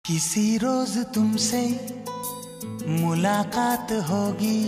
किसी रोज तुमसे मुलाकात होगी,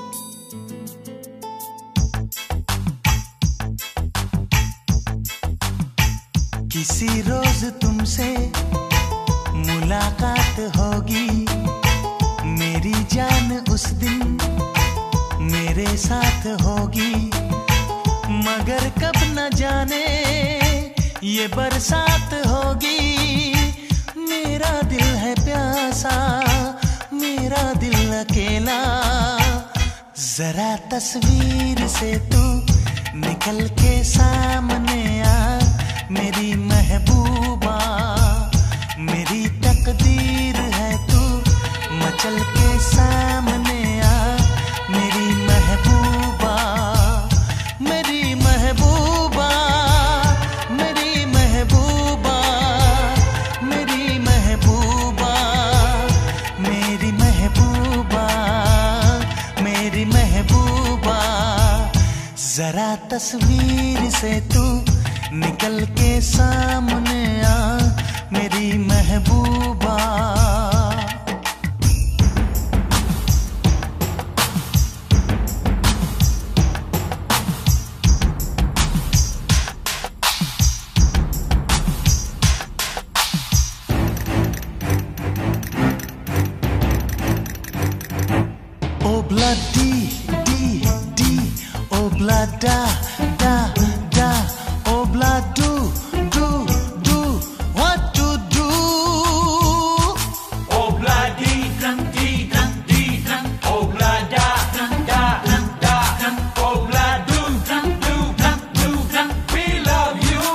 किसी रोज तुमसे मुलाकात होगी। मेरी जान उस दिन मेरे साथ होगी, मगर कब न जाने ये बरसात होगी। मेरा दिल है प्यासा, मेरा दिल अकेला, जरा तस्वीर से तू निकल के सामने आ। मेरी महबूबा, मेरी तकदीर है तू मचल के सामने आ। मेरी महबूबा, मेरी महबूबा, मेरी महबूबा, मेरी महबूबा, मेरी महबूबा, मेरी महबूबा, जरा तस्वीर से तू निकल के सामने आ। मेरी महबूबा, Obla di di di, obla da da da, obla do do do, what to do? Obla di dum, obla da da da, obla do dum, we love you.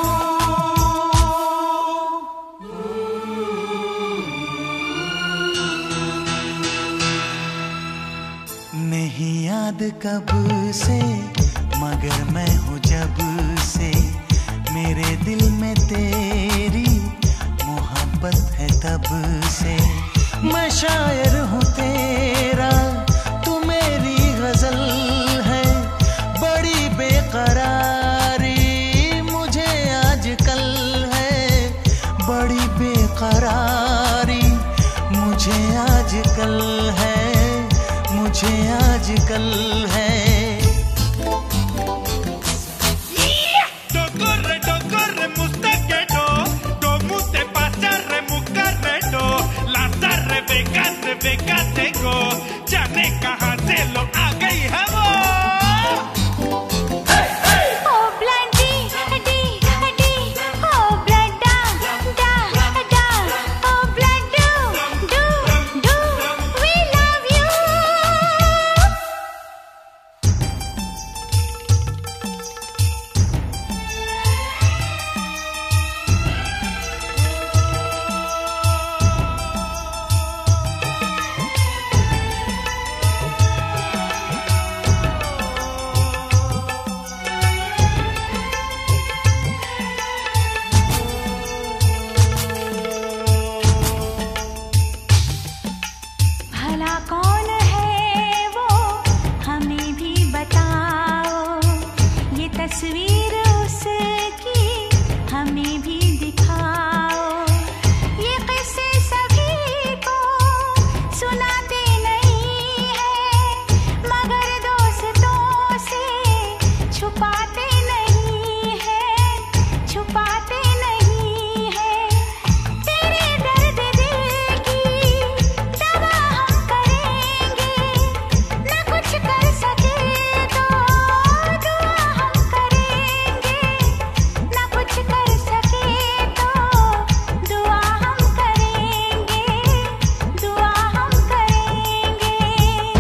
नहीं याद कब से, मगर मैं हूँ जब से, मेरे दिल में तेरी मोहब्बत है तब से। मैं शायर हूँ तेरा, तू मेरी गजल है। बड़ी बेकरारी मुझे आजकल है, बड़ी बेकरारी मुझे आजकल है, मुझे आजकल है। Corre, mustaquero, como te pasa, remucarreto, las Rebeca tengo, ya me caja se lo haga y jabón. कौन है वो हमें भी बताओ, ये तस्वीर उसकी हमें भी दिखाओ। ये किस्से सभी को सुनाते नहीं है, मगर दोस्तों से छुपाते नहीं है, छुपाते नहीं है। तेरे दर्द दिल की दवा हम करेंगे, न कुछ कर सके तो दुआ हम करेंगे, न कुछ कर सके तो दुआ हम करेंगे, दुआ हम करेंगे।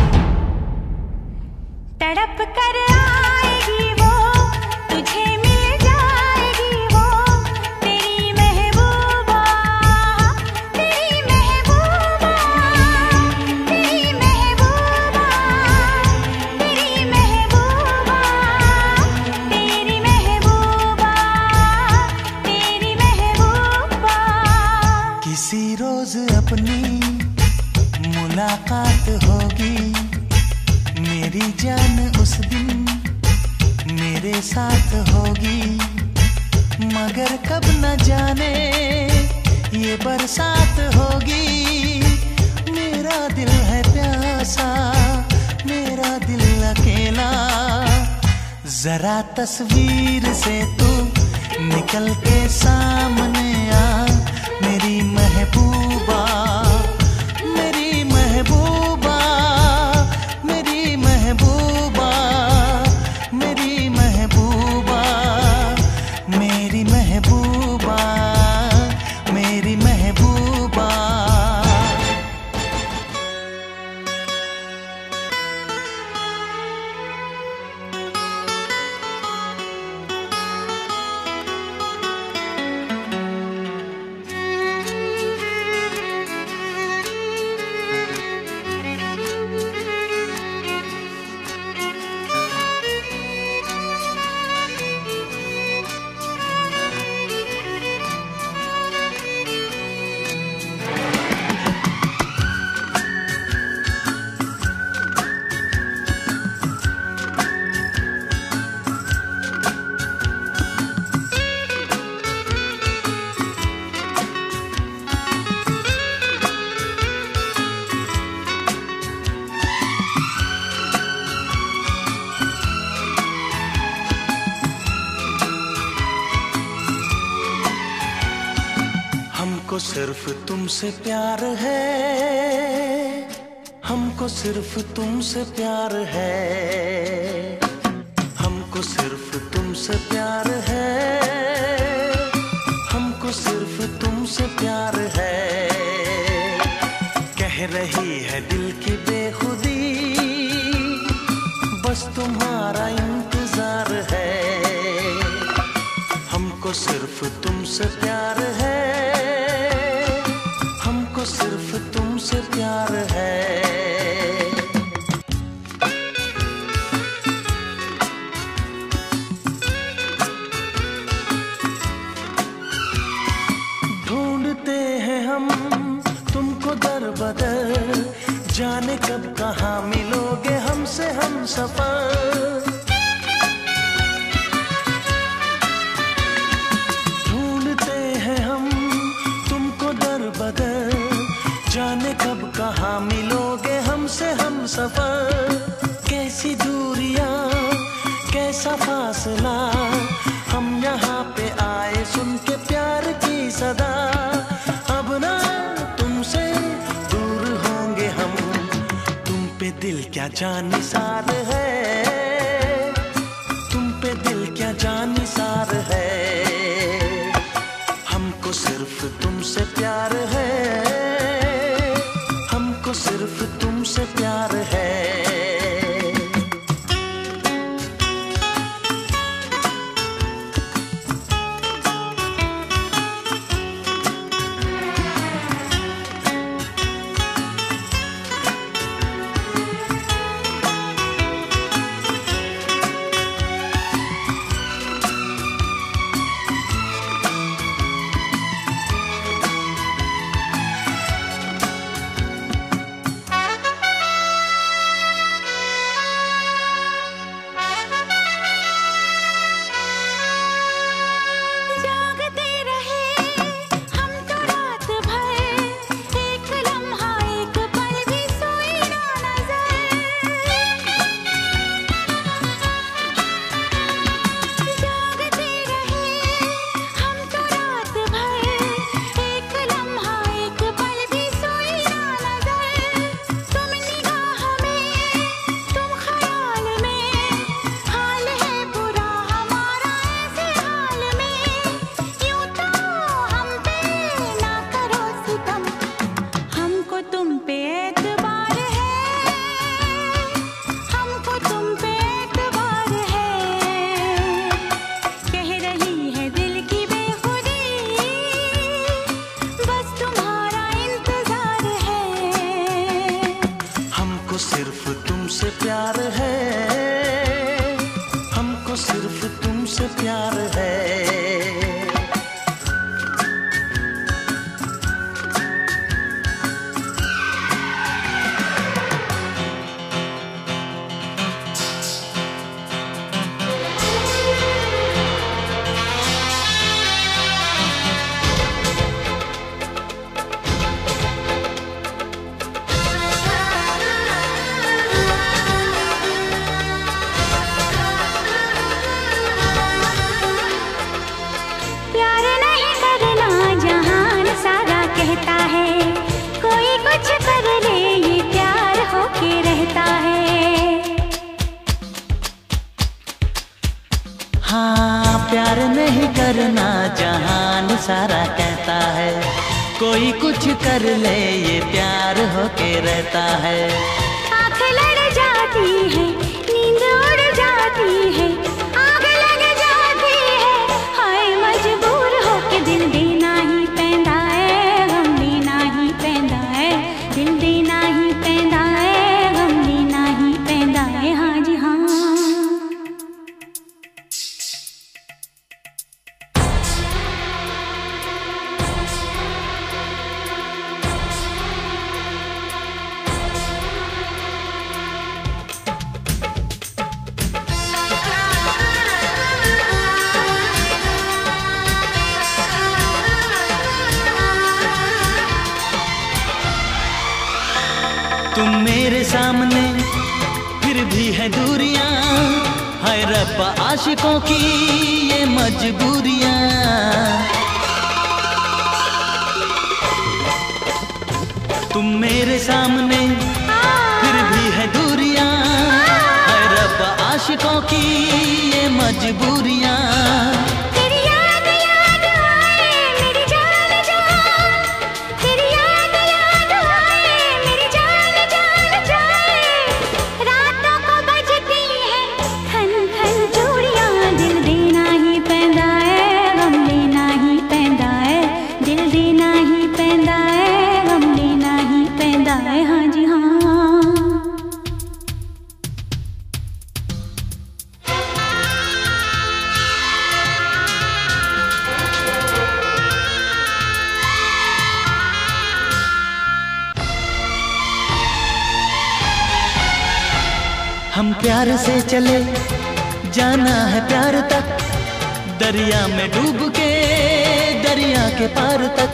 तड़प कर आएगी वो, तुझे मिल जाएगी वो, तेरी महबूबा, तेरी महबूबा, तेरी महबूबा, तेरी महबूबा, तेरी महबूबा, तेरी महबूबा। किसी रोज अपनी मुलाकात होगी, मेरी जान उस दिन मेरे साथ होगी, मगर कब न जाने ये बरसात होगी। जरा तस्वीर से तू निकल के सामने आ, मेरी महबूबा, मेरी महबूबा, मेरी महबूबा, मेरी महबूबा, मेरी महबूबा, मेरी महबूबा। हमको सिर्फ तुमसे प्यार है, हमको सिर्फ तुमसे प्यार है, हमको सिर्फ तुमसे प्यार है, हमको सिर्फ तुमसे प्यार है। कह रही है दिल की बेखुदी, बस तुम्हारा इंतजार है। हमको सिर्फ तुमसे प्यार है, हमको सिर्फ तुमसे प्यार है। ढूंढते हैं हम तुमको दर बदर, जाने कब कहाँ मिलोगे हमसे हम सफर। ढूंढते हैं हम तुमको दर बदर, जाने कब कहाँ मिलोगे हमसे हम सफर। कैसी दूरियां, कैसा फासला, हम यहाँ पे आए सुन के प्यार की सदा। अब ना तुमसे दूर होंगे हम, तुम पे दिल क्या जान निसार है, तुम पे दिल क्या जान निसार है। हमको सिर्फ तुमसे प्यार है, हमको सिर्फ तुमसे प्यार है। प्यार है। कर ले ये प्यार होके रहता है। आँख लड़ जाती है, नींद उड़ जाती है, आग लग जाती है, हाय मजबूर होके दिल देना ही पैंदा है, गम देना ही पैंदा है, दिल देना ही पैंदा है, गम देना ही पैंदा है, हाँ जी हाँ। तुम मेरे सामने फिर भी है दूरियां, हाय रब्बा आशिकों की ये मजबूरियां। तुम मेरे सामने फिर भी है दूरियां, हाय रब्बा आशिकों की ये मजबूरियां। तेरी याद याद आए मेरी जान जान, तेरी याद याद आए मेरी जान जान जाए, रातों को बजती है खन खन चूड़ियां, दिल देना ही पैंदा है, गम देना ही पैंदा है, दिल देना ही पैंदा है, गम देना ही पैंदा है, हाँ जी हाँ। हम प्यार से चले जाना है प्यार तक, दरिया में डूब के दरिया के पार तक।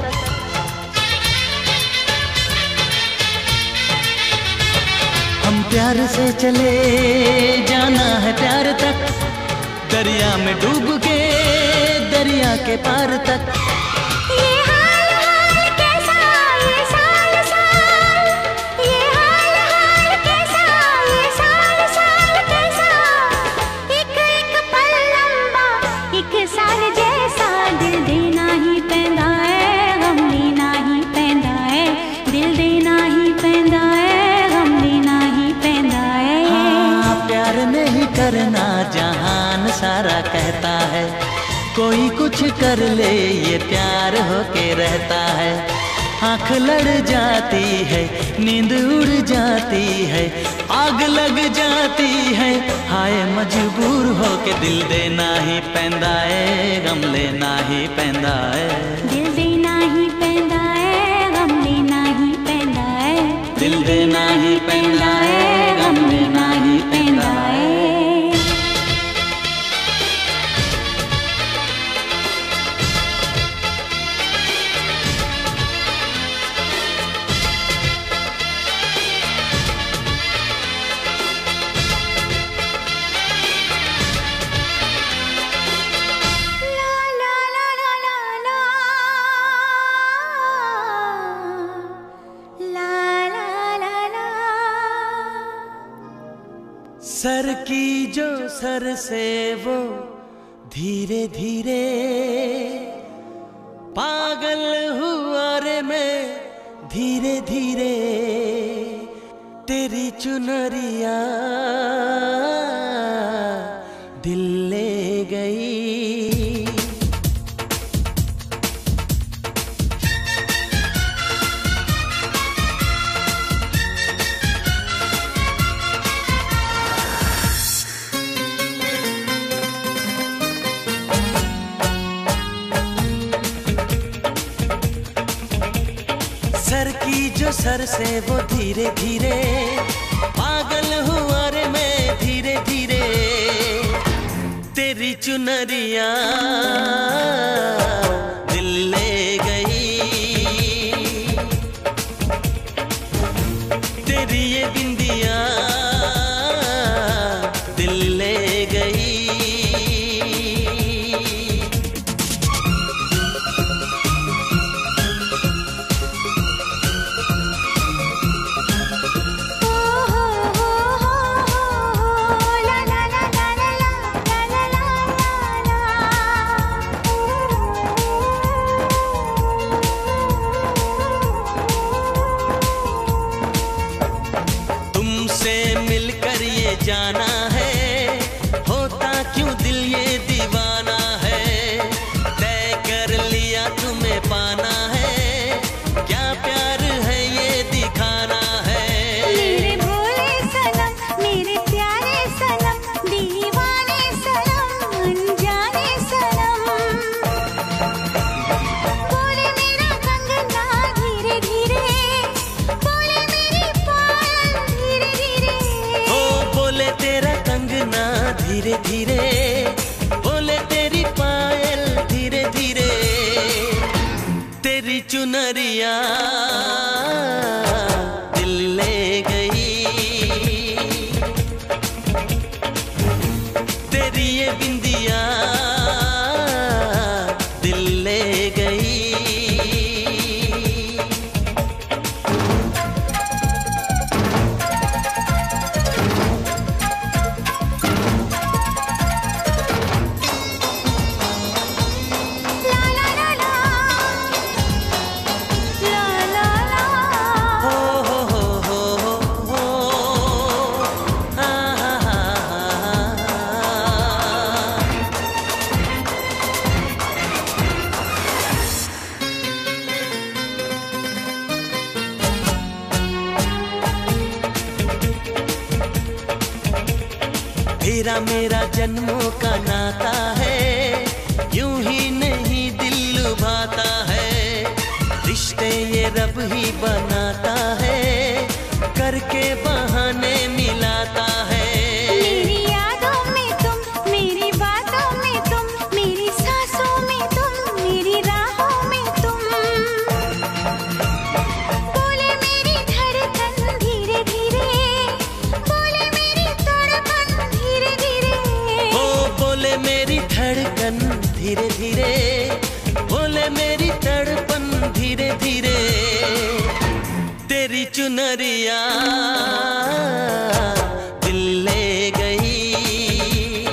हम प्यार से चले जाना है प्यार तक, दरिया में डूब के दरिया के पार तक। ये हाल हाल कैसा, ये साल साल, ये हाल हाल कैसा, ये साल साल कैसा, एक एक पल लंबा एक साल जैसा, दिल देना ही पैंदा है, गम देना ही पैंदा है, दिल देना ही पैंदा है, गम देना ही पैंदा है। हाँ, प्यार नहीं करना जहान सारा कहता है, कोई कुछ कर ले ये प्यार होके रहता है। आँख लड़ जाती है, नींद उड़ जाती है, आग लग जाती है, हाय मजबूर होके दिल देना ही पैंदा है, गम लेना ही पैंदा है, दिल देना ही पैंदा है, गम देना ही पैंदा है, दिल देना ही पैंदा है, गम लेना ही पैंदा है। सर की जो सर से वो धीरे धीरे पागल हुआ रे मैं, धीरे धीरे तेरी चुनरिया दिल ले गई। सर की जो सर से वो धीरे धीरे पागल हुआ रे मैं, धीरे धीरे तेरी चुनरिया दिल ले गई, तेरी ये बिंदिया दिल ले गई। जाना है, होता क्यों दिल ये दीवाना है। तय कर लिया तुम्हें पाना है, क्या प्यार है ये दिखाना है। मेरे भोले सनम, मेरे प्यारे सनम, दीवाने सनम, अनजाने सनम। बोले मेरा कंगना धीरे धीरे, बोले मेरी पायल धीरे धीरे। ओ बोले तेरा कंगना धीरे धीरे, बोले तेरी पायल धीरे धीरे। तेरी चुनरिया दिल ले गई, तेरी ये बिंदिया दिल ले गई। ला ला ला ला, ला ला ला। हो आ हा तेरा मेरा जन्मों का नाता है, यूं ही नहीं दिल लुभाता है। रिश्ते ये रब ही बनाता है, करके बहाने मिलाता है। मेरी यादों में तुम, मेरी बातों में तुम, मेरी सांसों में तुम, मेरी राहों में तुम। बोले मेरी धड़कन धीरे धीरे, बोले मेरी तड़पन धीरे धीरे। ओ बोले मेरी धड़कन धीरे धीरे, बोले मेरी तड़पन धीरे धीरे। तेरी चुनरिया दिल ले गई,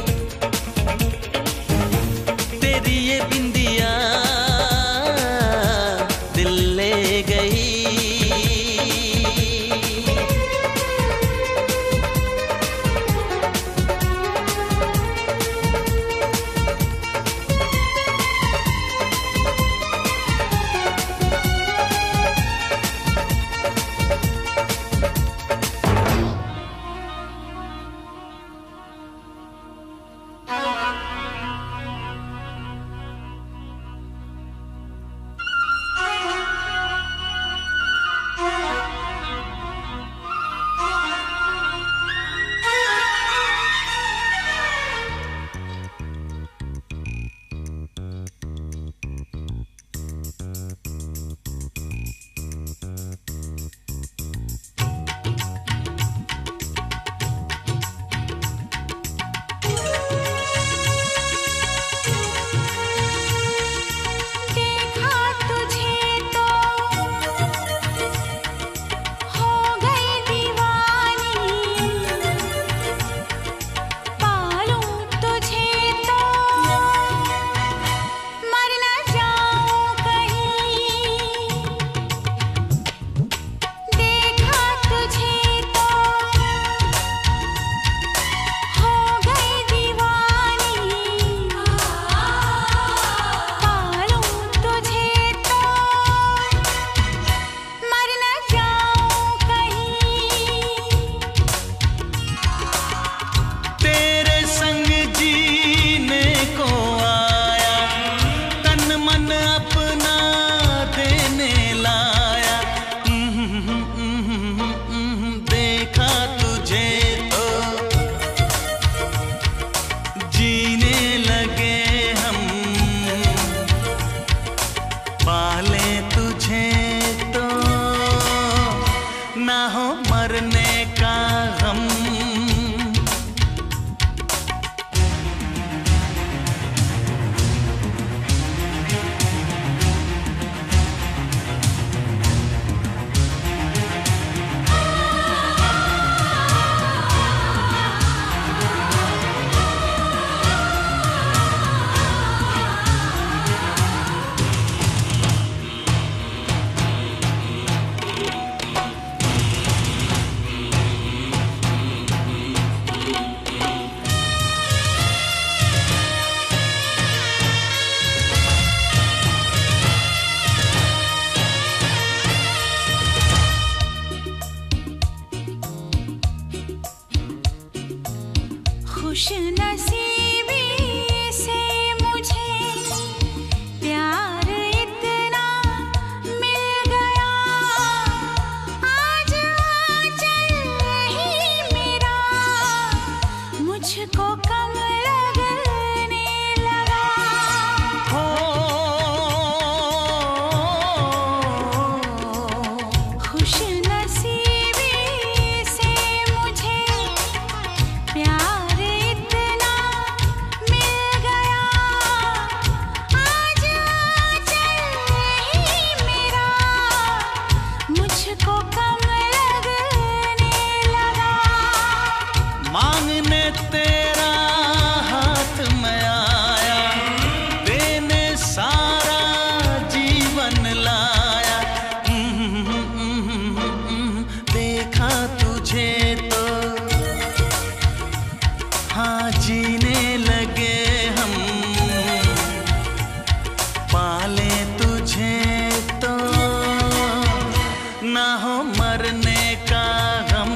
तेरी ये बिंदिया दिल ले गई। खुशनसीबी से मुझे प्यार इतना मिल गया, आज आंचल ही मेरा मुझको कम लगने लगा। खुशनसीबी से मुझे प्यार इतना मिल गया, आज आंचल ही मेरा मुझको कम लगने लगा। मांगने तेरा हाथ में आया, देने सारा जीवन लाया। देखा तुझे तो हाँ जीने लगे हम, पाले तुझे तो ना हो मरने का गम।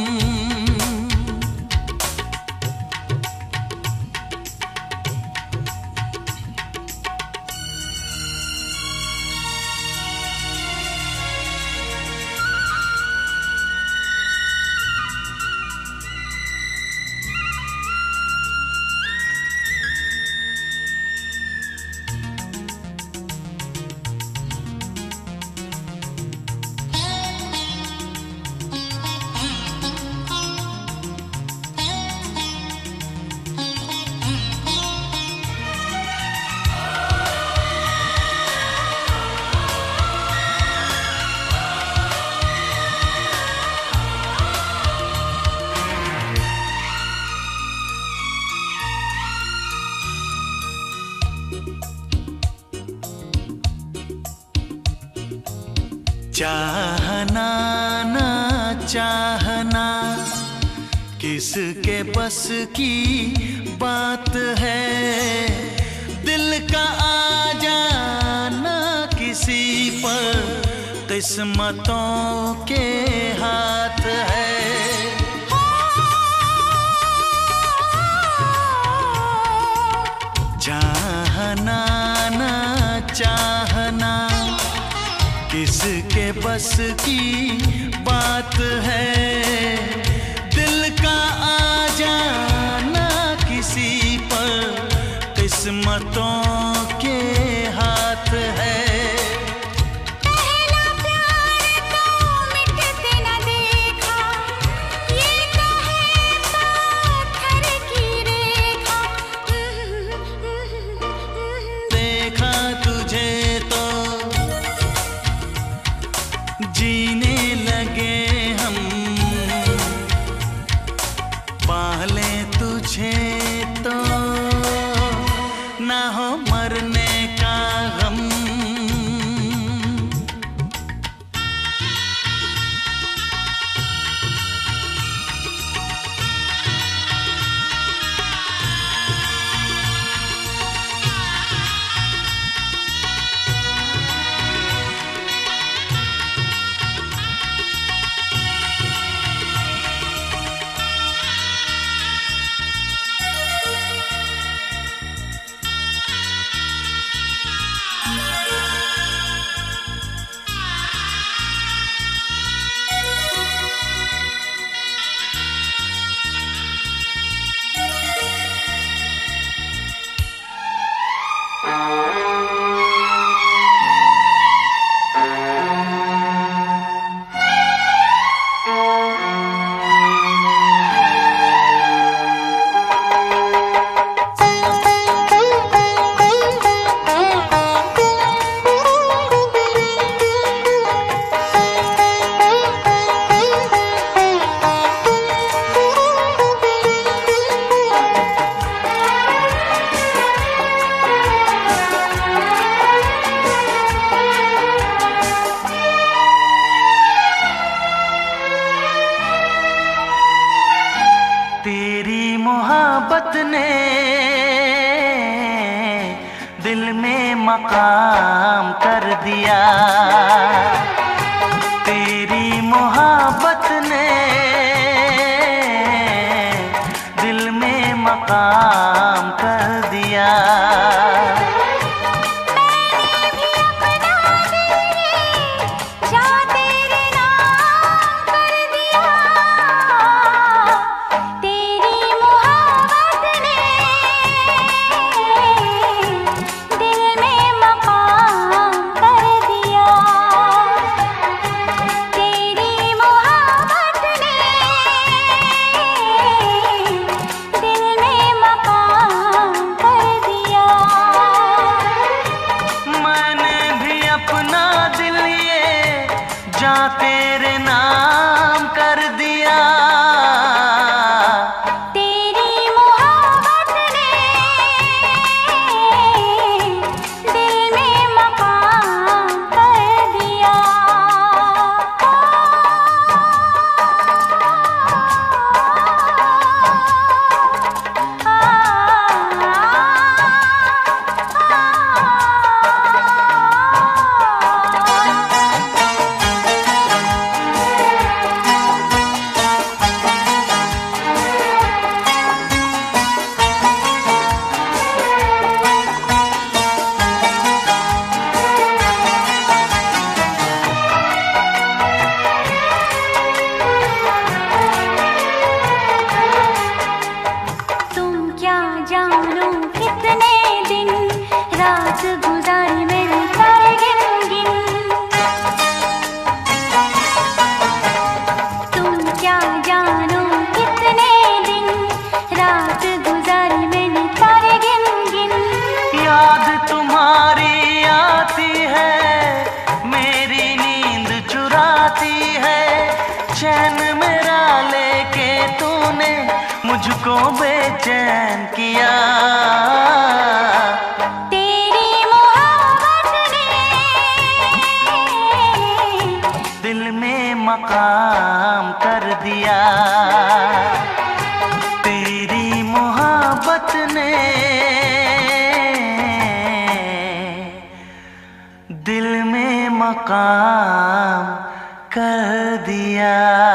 चाहना ना चाहना किसके बस की बात है, दिल का आ जाना किसी पर किस्मतों के हाथ है। चाहना ना चाहना किसके बस की बात है, दिल का आ जाना किसी पर किस्मतों के हाथ है। पहला प्यार तो मिटते न देखा, ये तो है पत्थर की रेखा। देखा तुझे तो जीने लगे हम, पाले तुझे तो ना हो मरने का गम। तेरी मोहब्बत ने दिल में मकाम कर दिया, तेरी मोहब्बत ने दिल में मकाम कर दिया। तेरे नाम कर दिया। तेरी मोहब्बत ने दिल में मकाम कर दिया। गुजारी मेरी तारे गिन गिन, तुम क्या जानो कितने दिन रात गुजारी मैंने तारे गिन गिन। याद तुम्हारी आती है, मेरी नींद चुराती है, चैन मेरा लेके तूने मुझको बेचैन किया। दिल में मकाम कर दिया। तेरी मोहब्बत ने दिल में मकाम कर दिया।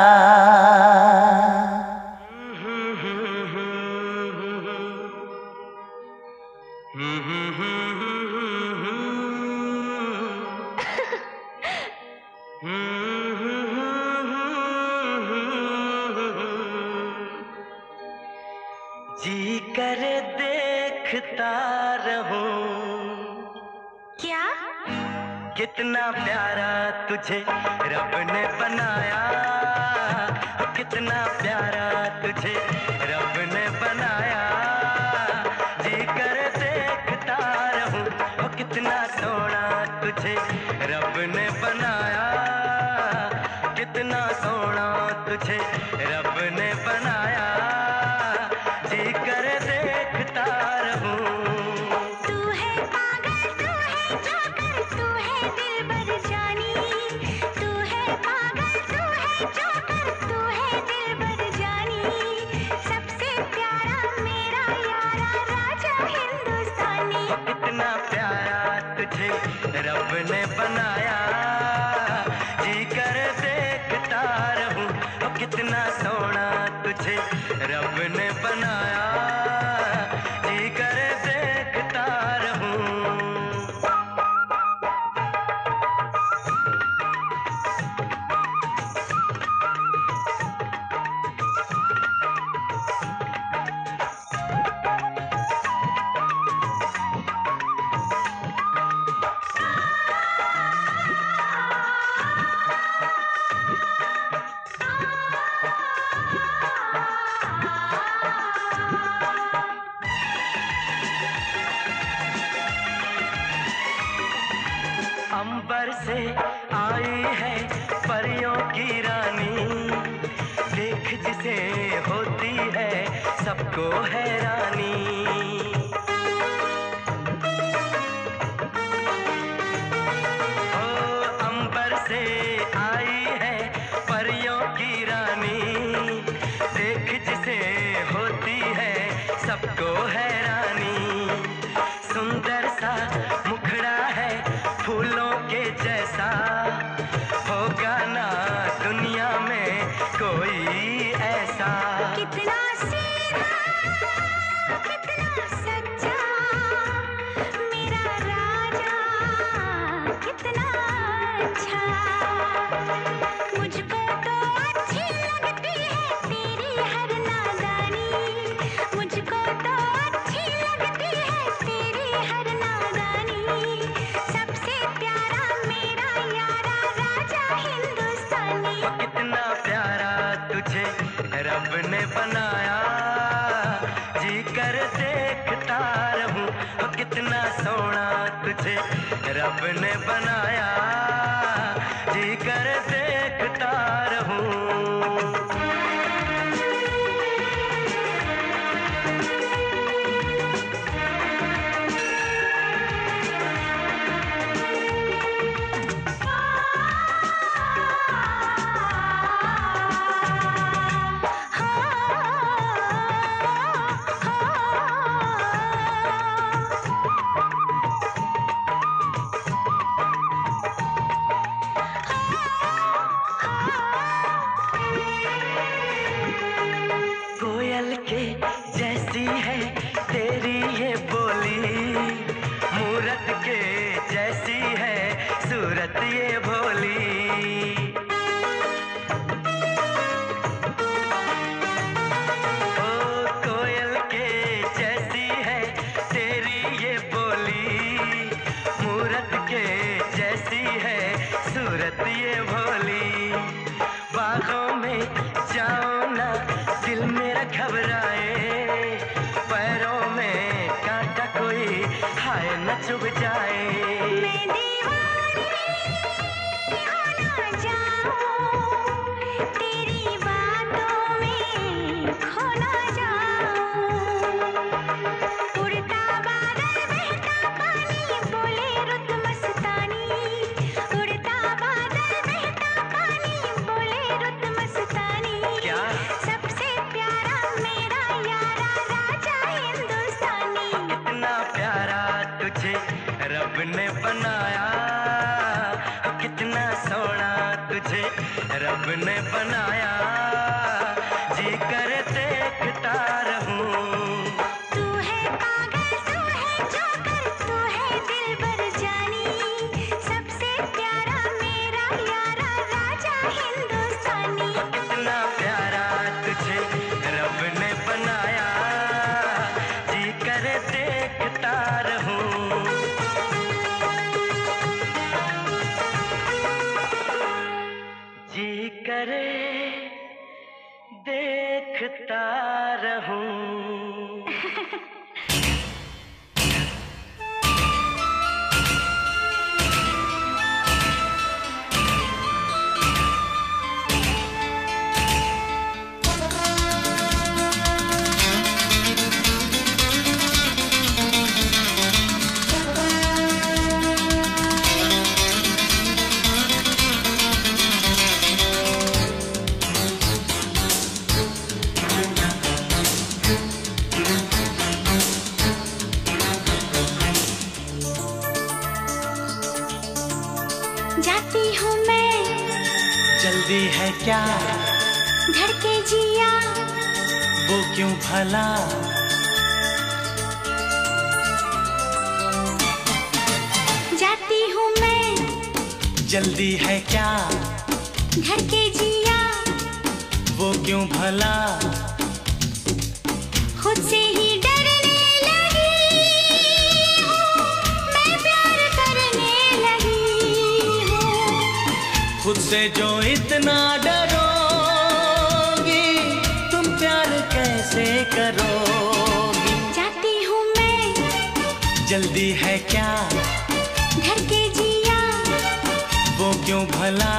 जी करे देखता रहूं, क्या कितना प्यारा तुझे रब ने बनाया, कितना प्यारा तुझे रब ने बनाया। जी करे देखता रहूं, कितना सोना तुझे रब ने बनाया, कितना सोना तुझे रब ने बनाया। जी कर देखता रहूं। तू है पागल, तू है जोकर, तू है दिलबर जानी। तू है पागल, तू है जोकर, तू है दिलबर जानी। सबसे प्यारा मेरा यारा राजा हिंदुस्तानी। कितना प्यारा तुझे रब ने बनाया, जी कर देखता रहूं। कितना सोना तुझे रब ने बनाया, जी कर देखता रहूं। अंबर से आई है परियों की रानी, देख जिसे होती है सबको हैरानी। ओ अंबर से आई है परियों की रानी, देख जिसे होती है सबको हैरानी। सुंदर सा मुखड़ा है फूलों के जैसा, होगा ना दुनिया में कोई ऐसा। कितना सीधा रब ने बनाया, जी कर देखता रहूं, हो कितना सोना तुझे रब ने बनाया, जी कर देखता रहूं। कोयल के जैसी है तेरी ये बोली, मूरत के जैसी है सूरत ये भोली। ओ कोयल के जैसी है तेरी ये बोली, मूरत के जैसी है सूरत ये भोली। बागों में जाओ ना दिल मेरा घबराए, पैरों में कांटा कोई हाय न चुभ जाए। मैं दीवानी हो ना जाऊं, तेरी बातों में खो ना जाऊं। उड़ता बादल बहता पानी बोले रुत मस्तानी, उड़ता बादल बहता पानी बोले रुत मस्तानी। क्या? सबसे प्यारा मेरा यारा राजा हिंदुस्तानी। कितना प्यारा तुझे रब ने बनाया, कितना सोना तुझे रब ने बनाया, जी कर देखता रहूं। तू है पागल तू है जोकर तू है दिलबर जानी, सबसे प्यारा मेरा यारा राजा हिंदुस्तानी। कितना प्यारा तुझे रब ने बनाया, जी कर देखता रहूं। जी करे देखता रहूं। जाती हूँ मैं, जल्दी है क्या धड़के जिया, वो क्यों भला, जाती हूँ मैं, जल्दी है क्या धड़के जिया, वो क्यों भला। खुद से ही डरने लगी हूँ, मैं प्यार करने लगी हूँ। खुद से जो इतना डरोगी, तुम प्यार कैसे करोगी। जाती हूँ मैं, जल्दी है क्या धड़के जिया, वो क्यों भला।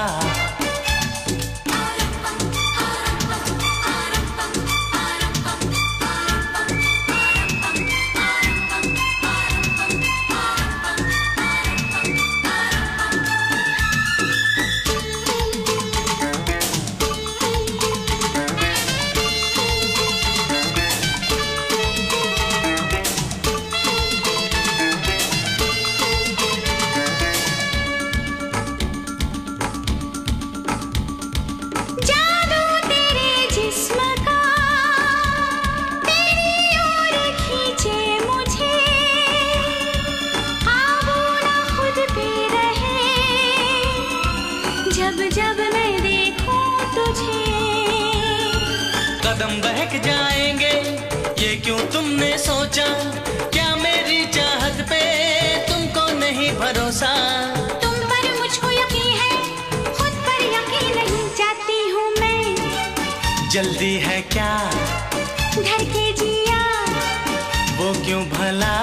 कदम बहक जाएंगे, ये क्यों तुमने सोचा? क्या मेरी चाहत पे तुमको नहीं भरोसा? तुम पर मुझको यकीन है, खुद पर यकीन नहीं। जाती हूँ मैं, जल्दी है क्या धड़के जिया, वो क्यों भला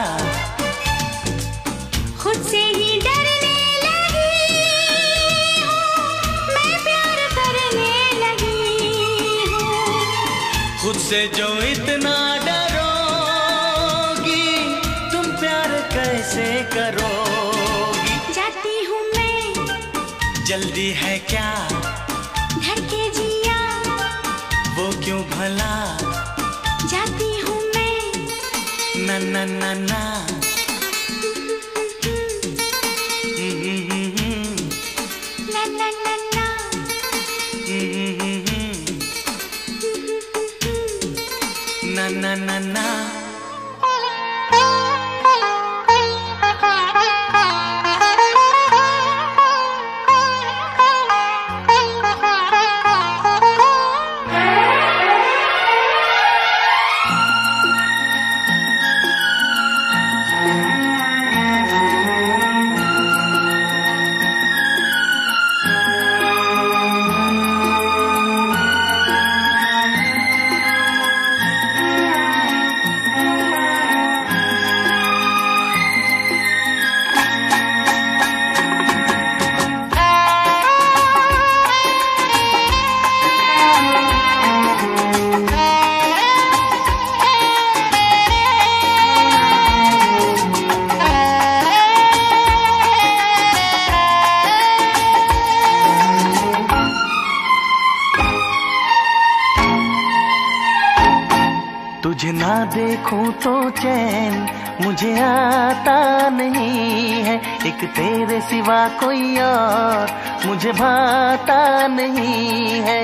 खुद से ही डरने लगी हूँ, मैं प्यार करने लगी हूँ। खुद से जो इतना डरोगी तुम प्यार कैसे करोगी। जाती हूँ मैं, जल्दी है क्या धड़के जिया, वो क्यों भला जाती हूँ मैं। ना ना ना ना ला ला ला ला, ना ना ना ना। तुझे ना देखूं तो चैन मुझे आता नहीं है, एक तेरे सिवा कोई और मुझे भाता नहीं है।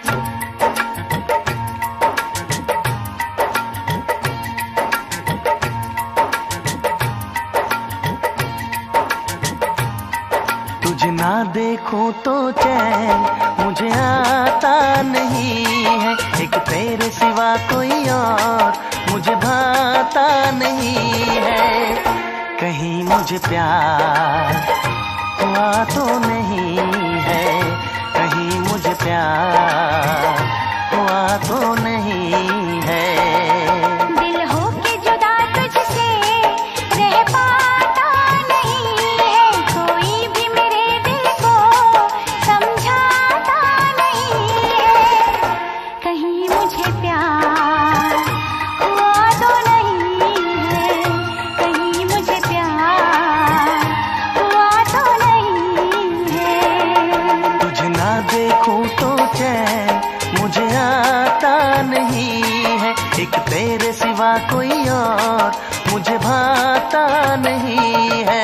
तुझे ना देखूं तो चैन मुझे आता नहीं है, एक तेरे सिवा कोई और मुझे भाता नहीं है। कहीं मुझे प्यार हुआ तो नहीं है, कहीं मुझे प्यार हुआ तो नहीं है। दिल हो के जुदा तुझसे रह पाता नहीं है, कोई भी मेरे दिल को समझाता नहीं है। कहीं मुझे प्यार हुआ तो नहीं है, कहीं मुझे प्यार हुआ तो नहीं है। तुझे ना देखूं तो चैन मुझे आता नहीं है, एक तेरे सिवा कोई और मुझे भाता नहीं है।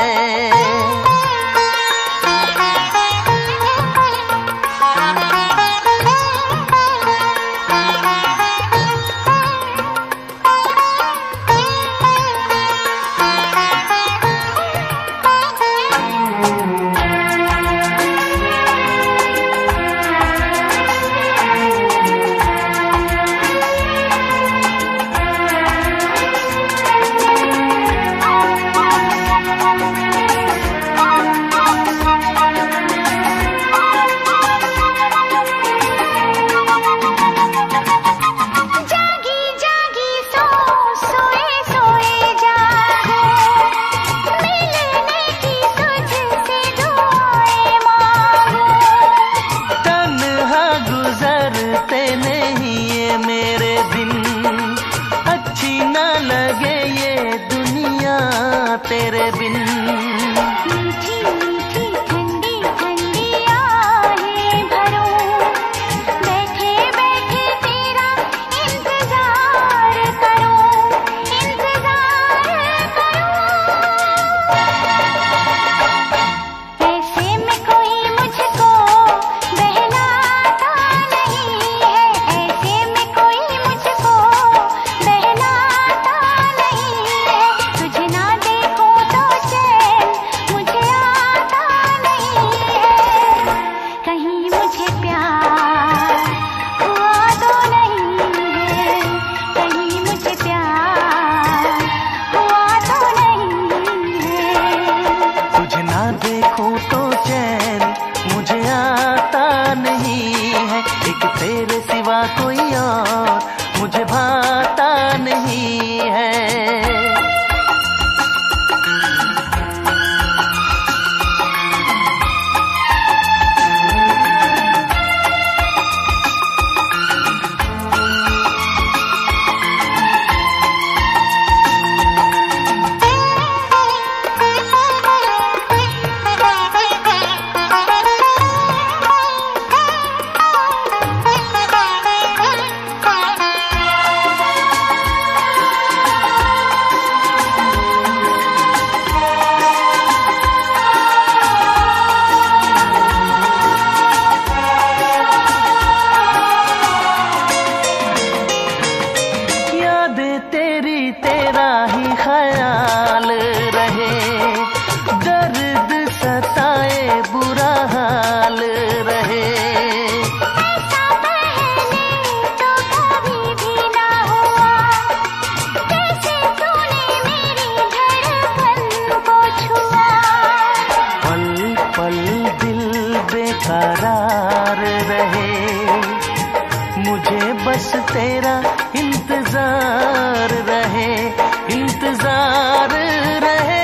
तेरे बिन मीठी मीठी ठंडी ठंडी आहें भरूं, बैठे बैठे तेरा इंतजार करूं, इंतजार करूं। ऐसे में कोई मुझको बहलाता नहीं है, ऐसे में कोई मुझको बहलाता नहीं है। तुझे ना देखो तो चैन मुझे आता नहीं है, कहीं मुझे प्यार हुआ तो नहीं है, कहीं मुझे प्यार हुआ तो नहीं है। तुझे ना देखूं तो चैन मुझे आता नहीं है, एक तेरे सिवा सिवा कोई और मुझे भाता नहीं है। तेरा ही ख्याल रहे, दर्द सताए बुरा हाल रहे। ऐसा पहले तो कभी भी ना हुआ, कैसे तूने मेरी धड़कन को छुआ। पल पल दिल बेकरार रहे, मुझे बस तेरा इंतजार रहे, इंतजार रहे।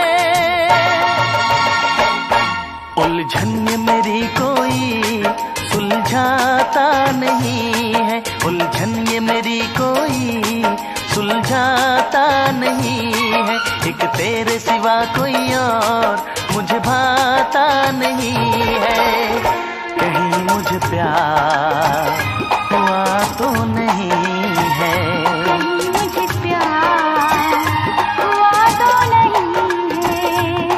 उलझन ये मेरी कोई सुलझाता नहीं है, उलझन ये मेरी कोई सुलझाता नहीं है। एक तेरे सिवा कोई और मुझे भाता नहीं है। कहीं मुझे प्यार हुआ तो नहीं है, मुझे प्यार हुआ तो नहीं है।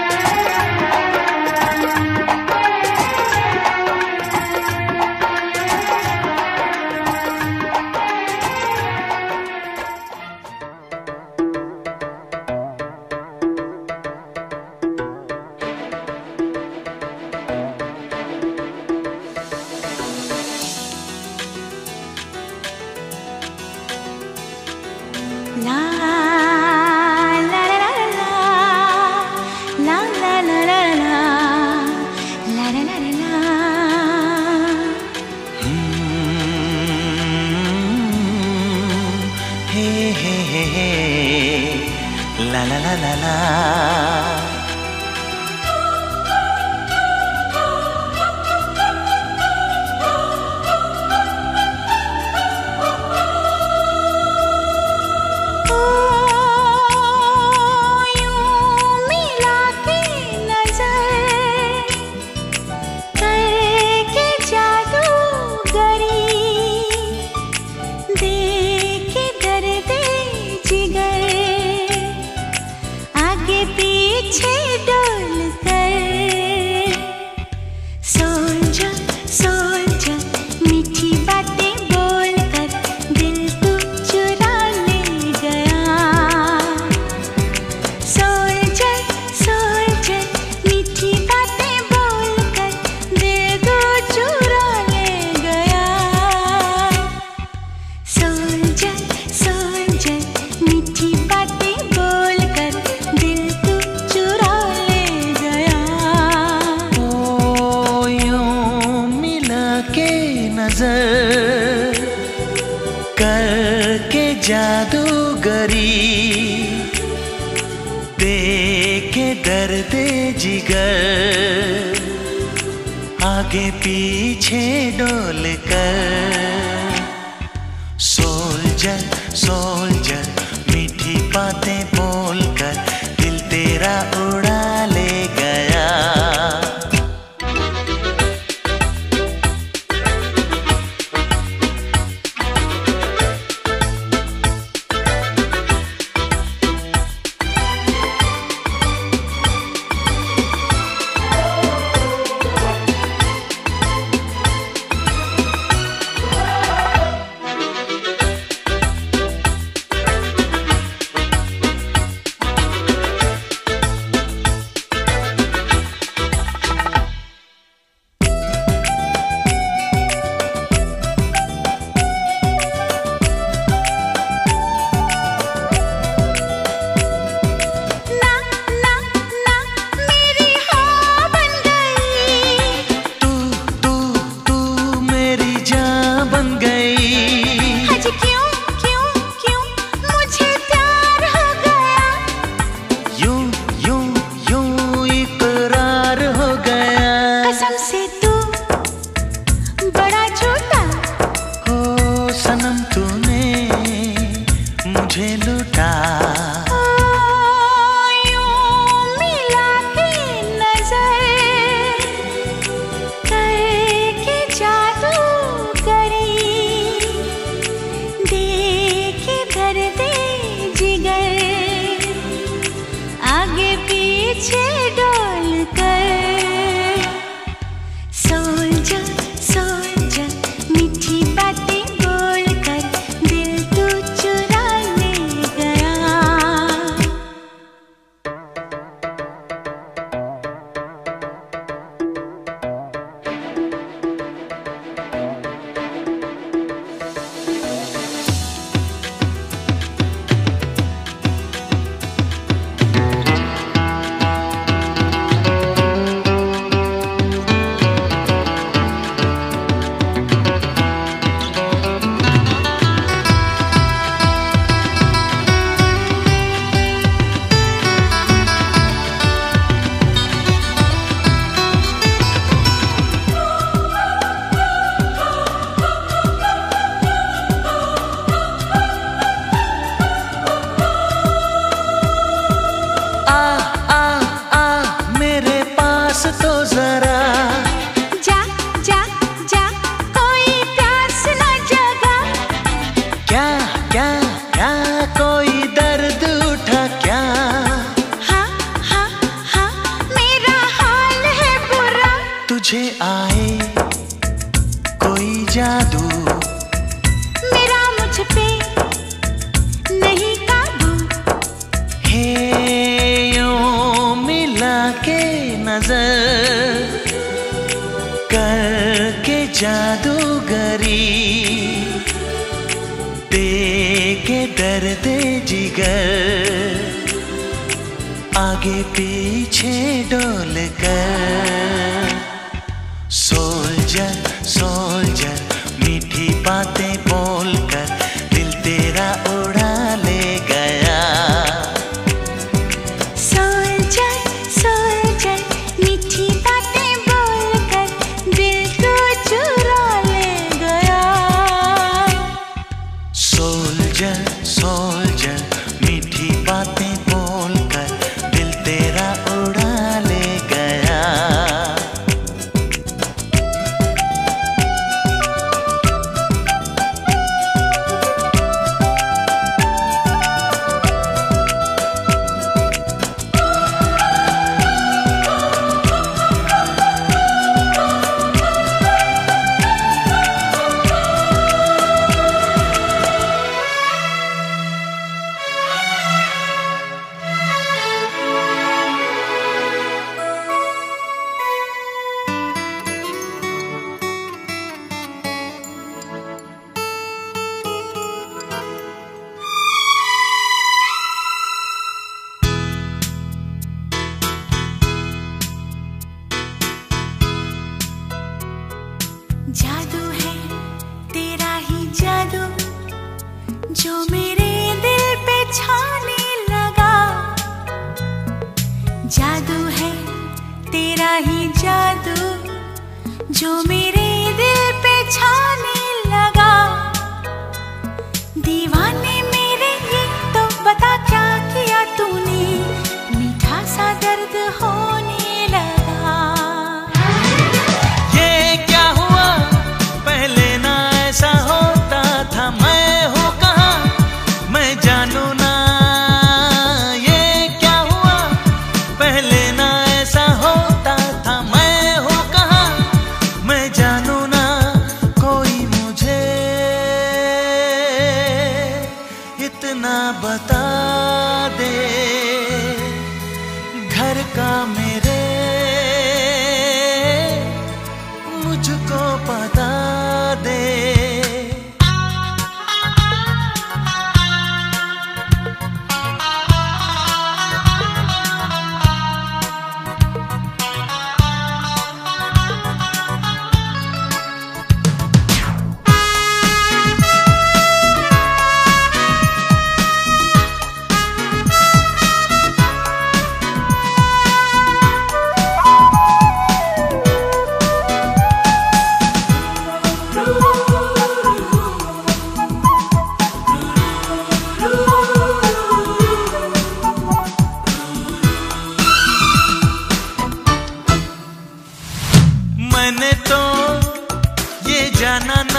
La la la la la la la la la la la la la la। हे हे हे हे ला ला ला ला ला। नजर करके जादूगरी, देके दर्द जिगर आगे पीछे डोल कर। सोल्जर सोल्जर मीठी बातें बोलकर दिल तेरा उड़ा ले गया। जादू मेरा मुझ पे नहीं काबू। हे यूं मिला के नजर करके जादूगरी दे के दर्द जिगर आगे पीछे डोल कर। सोल्जर सोल्जर मीठी बातें बोलकर दिल तेरा उड़ा ले गया। सोल्जर सोल्जर मीठी बातें बोलकर दिल को चुरा ले गया। सोल्जर सोल्जर मीठी बातें बोलकर दिल तेरा उड़ा ले गया। जादू है तेरा ही जादू जो मेरे दिल पे छाने लगा। जादू है तेरा ही जादू जो मेरे दिल पे छाने लगा। दीवाने मेरे ये तो बता क्या किया तूने, मीठा सा दर्द होने लगा। ऐसा होता था मैं हूँ कहाँ मैं जानू ना। ये क्या हुआ पहले ना ऐसा होता था मैं हूँ कहाँ मैं जानू ना। कोई मुझे इतना बता दे घर का मेरे मुझको पता दे। मैंने तो ये जाना ना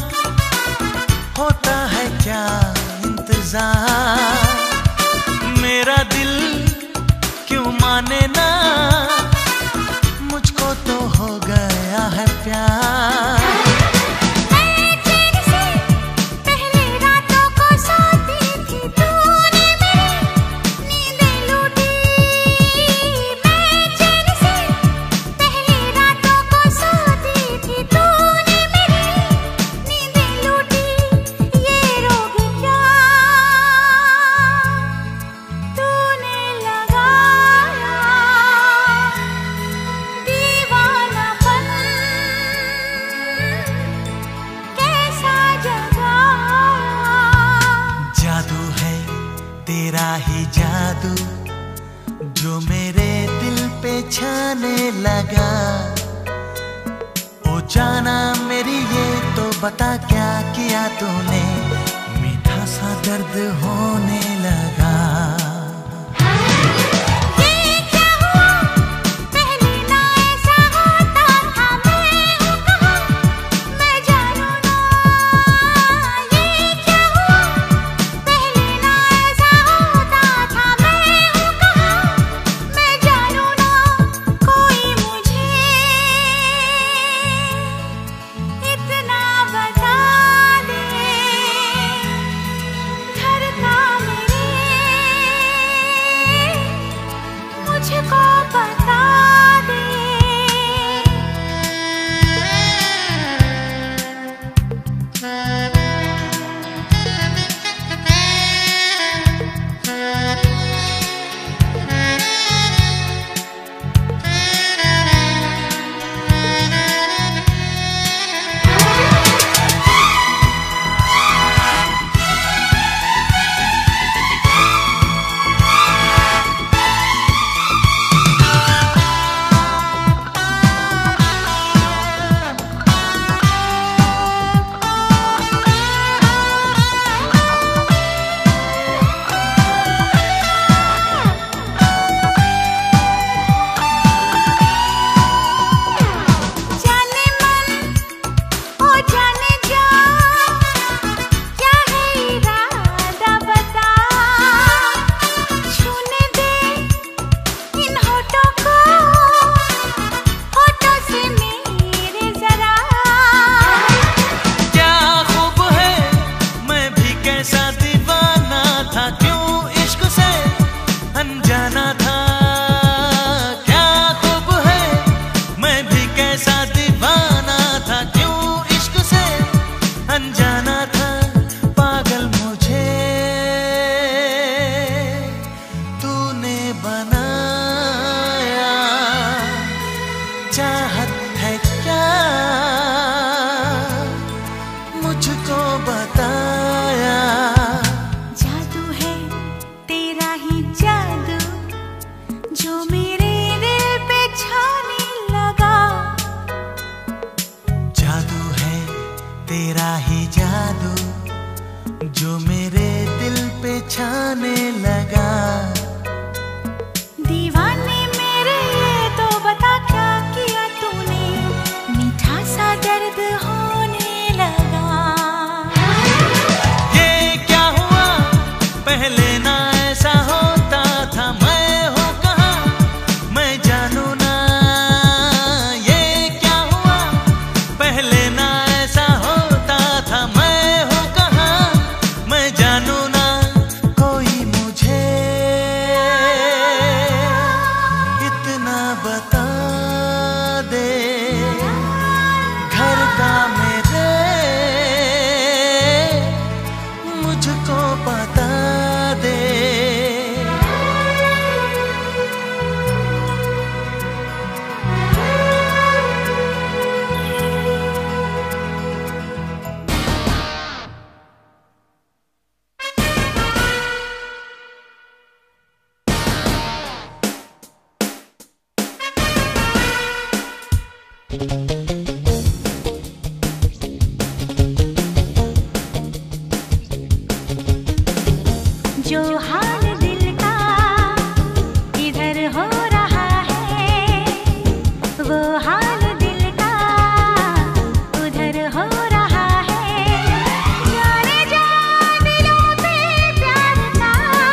होता है क्या इंतजार। मेरा दिल क्यों माने ना मुझको तो हो गया है प्यार। तेरा ही जादू जो मेरे दिल पे छाने लगा। ओ जाना मेरी ये तो बता क्या किया तूने, मीठा सा दर्द होने लगा। इतना मुझको बताया। जादू है तेरा ही जादू, जो मेरे दिल पे छाने लगा। जादू है तेरा ही जादू, जो मेरे दिल पे छाने लगा। दीवाने मेरे ये तो बता क्या किया तूने, मीठा सा दर्द होने लगा। ये क्या हुआ पहले ना ऐसा होता था, मैं हूँ कहाँ मैं जानू ना। ये क्या हुआ पहले ना ऐसा होता था, मैं हूँ कहाँ मैं जानू ना। कोई मुझे इतना बता दे, घर का मेरे मुझको बता दे। जो हाल दिल का इधर हो रहा है, वो हाल दिल का उधर हो रहा है। जाने जा दिलों पे प्यार का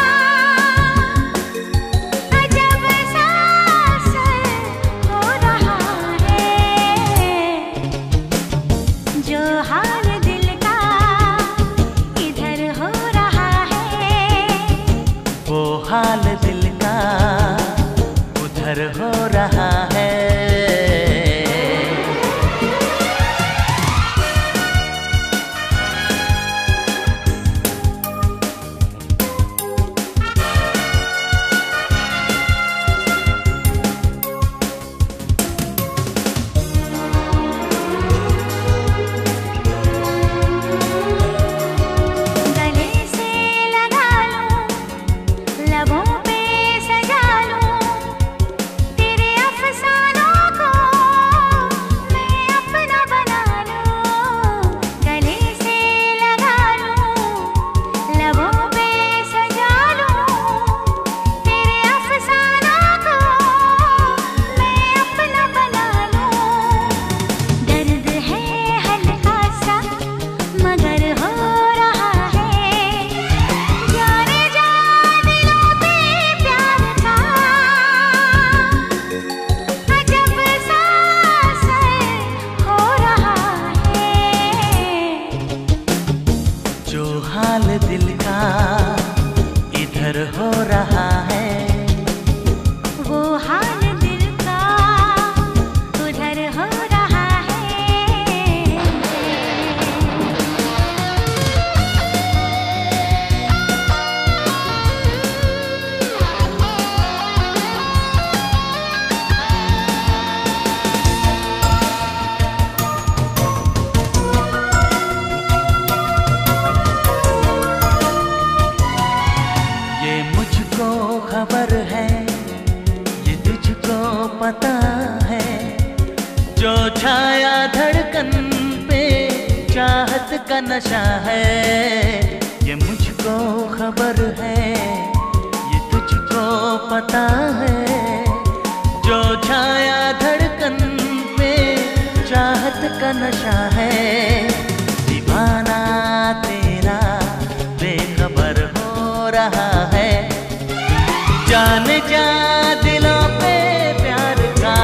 अजब सा असर हो रहा है। जो हाल दिल का इधर हो रहा है, वो हाल दिल का उधर हो रहा है। गले से लगा लूं, लबों पे सजा लूं, तेरे अफसानों को मैं अपना बना लूं। गले से लगा लूं, लबों पे सजा लूं, तेरे अफसानों को मैं अपना बना लूं। दर्द है हल्का सा मगर हो रहा है, जाने जा दिलों पे प्यार का अजब सा असर हो रहा है। जो हाल दिल का इधर हो रहा है, वो हाल दिल का उधर हो रहा है। ये मुझको खबर है, ये तुझको पता है। जो छाया धड़कन पे चाहत का नशा है, ये मुझको खबर है, ये तुझको पता है। जो छाया धड़कन पे चाहत का नशा है, दीवाना तेरा बेखबर हो रहा है। जान जा दिलों पे प्यार का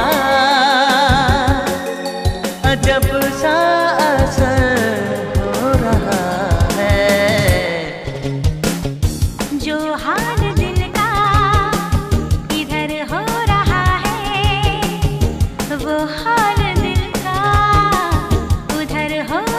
अजब सा असर हो रहा है। जो हाल दिल का इधर हो रहा है, वो हाल दिल का उधर हो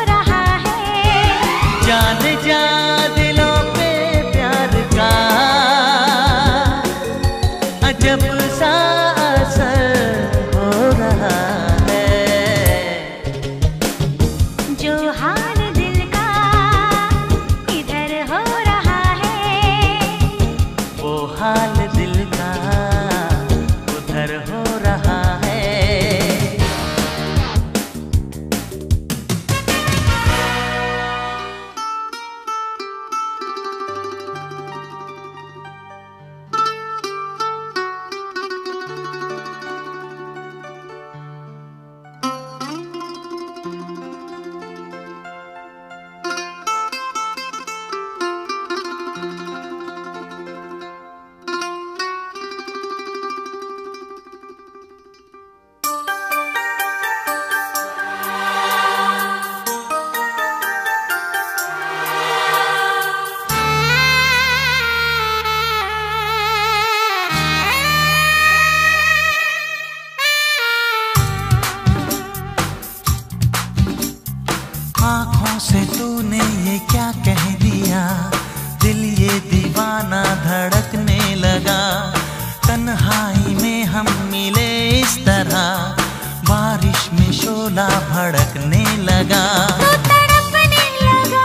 से तूने ये क्या कह दिया, दिल ये दीवाना धड़कने लगा। तन्हाई में हम मिले इस तरह, बारिश में शोला भड़कने लगा। तू तड़पने लगा,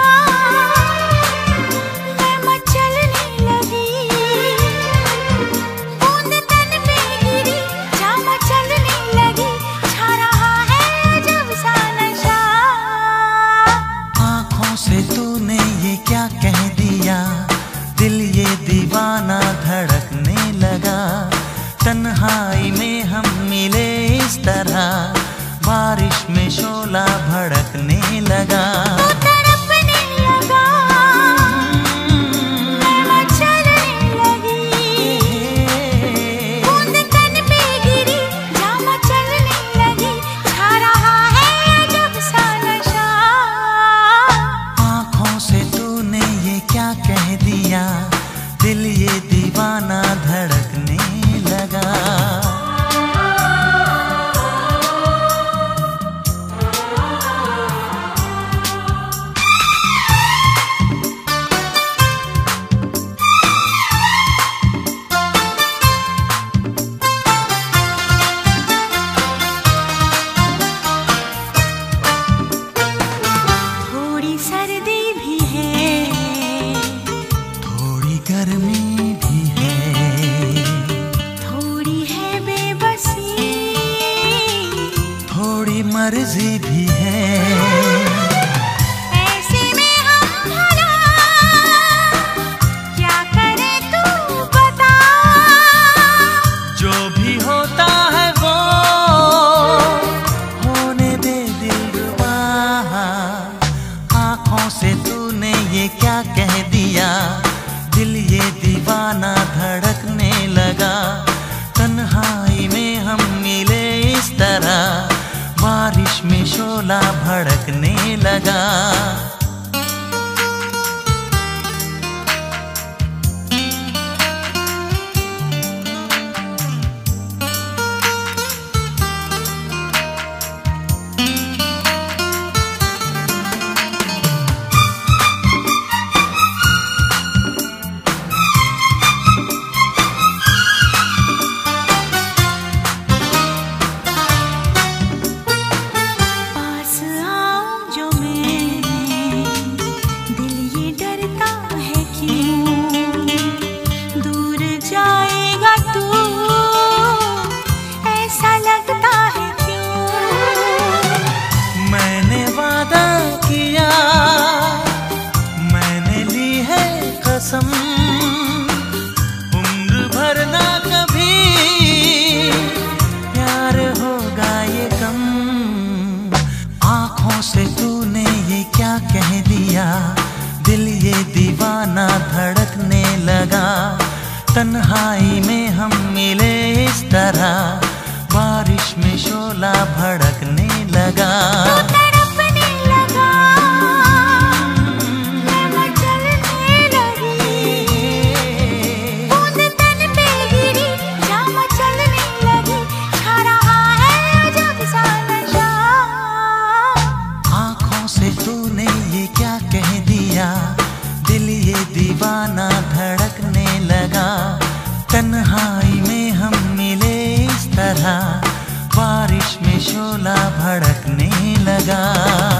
मैं मचलने लगी, बूंद तन पे गिरी, जा मचलने लगी, छा रहा है अजब सा नशा। आँखों से तूने ये क्या कह दिया, दिल ये दीवाना धड़कने लगा। तन्हाई में हम मिले इस तरह, बारिश में शोला भड़कने लगा। तू तड़पने लगा, मैं मचलने लगी, बूंद तन पे गिरी, जा मचलने लगी, छा रहा है अजब सा नशा। आँखों से तूने ये क्या कह दिया, दिल ये दीवाना धड़कने लगा। थोड़ी सर्दी भी है, थोड़ी गर्मी भी है, थोड़ी है बेबसी, थोड़ी मर्जी भी है। ऐसे में हम भला क्या करें तू बता। जो भी होता है वो होने दे दिलरुबा। आँखों से तूने ये क्या कह दिया, दिल ये दीवाना धड़कने लगा। तन्हाई में हम मिले इस तरह, बारिश में शोला भड़कने लगा। पास आऊं जो मैं, दिल ये डरता है क्यों, दूर जाएगा तू, ऐसा लगता है क्यों। मैंने वादा किया, मैंने ली है कसम, उम्र भर ना कभी प्यार होगा ये कम। आँखों से तूने ये क्या कह दिया, दिल ये दीवाना धड़कने लगा। तन्हाई में हम मिले इस तरह, बारिश में शोला भड़कने लगा। तू तड़पने लगा, मैं मचलने लगी, बूंद तन पे गिरी, जा मचलने लगी, छा रहा है अजब सा नशा। आँखों से तूने ये क्या कह दिया, दिल ये दीवाना धड़कने लगा। तन्हाई में हम मिले इस तरह, बारिश में शोला भड़कने लगा।